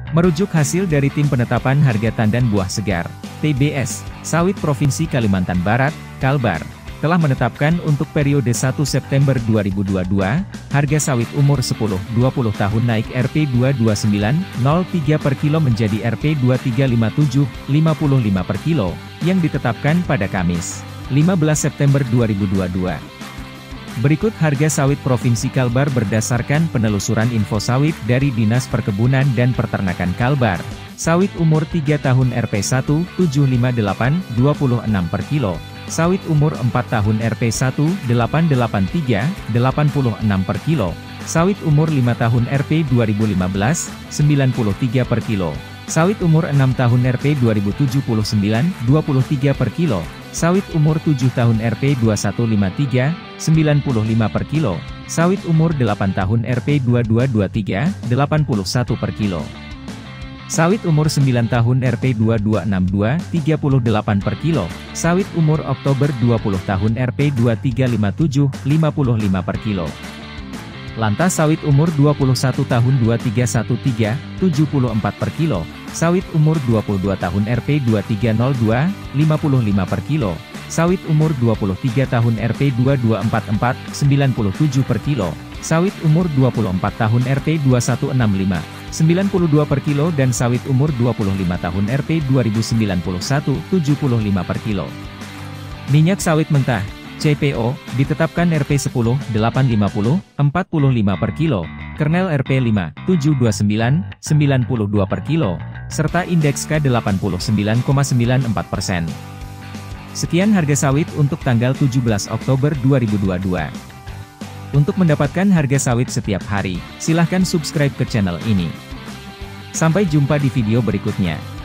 Merujuk hasil dari Tim Penetapan Harga Tandan Buah Segar, TBS, Sawit Provinsi Kalimantan Barat, Kalbar, telah menetapkan untuk periode 1 September 2022, harga sawit umur 10-20 tahun naik Rp229.03 per kilo menjadi Rp2357.55 per kilo, yang ditetapkan pada Kamis, 15 September 2022. Berikut harga sawit Provinsi Kalbar berdasarkan penelusuran info sawit dari Dinas Perkebunan dan Peternakan Kalbar. Sawit umur 3 tahun Rp1 758.26 per kilo. Sawit umur 4 tahun Rp1 883.86 per kilo. Sawit umur 5 tahun Rp 2015 93 per kilo. Sawit umur 6 tahun Rp 2079 23 per kilo. Sawit umur 7 tahun Rp 2153 95 per kilo. Sawit umur 8 tahun Rp 2223 81 per kilo. Sawit umur 9 tahun Rp 2262 38 per kilo. Sawit umur Oktober 20 tahun Rp 2357 55 per kilo. Lantas sawit umur 21 tahun 2313 74 per kilo. Sawit umur 22 tahun Rp 2302 55 per kilo. Sawit umur 23 tahun Rp 2244 97 per kilo. Sawit umur 24 tahun Rp 2165 92 per kilo dan sawit umur 25 tahun Rp 2091 75 per kilo. Minyak sawit mentah CPO ditetapkan Rp10 850 45 per kilo, kernel Rp5 729 92 per kilo, serta indeks K89,94%. Sekian harga sawit untuk tanggal 17 Oktober 2022. Untuk mendapatkan harga sawit setiap hari, silahkan subscribe ke channel ini. Sampai jumpa di video berikutnya.